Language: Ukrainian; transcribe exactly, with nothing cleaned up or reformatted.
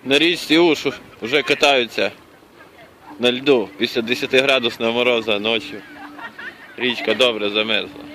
На річці Уж вже катаються на льду після десятиградусного морозу ночі. Річка добре замерзла.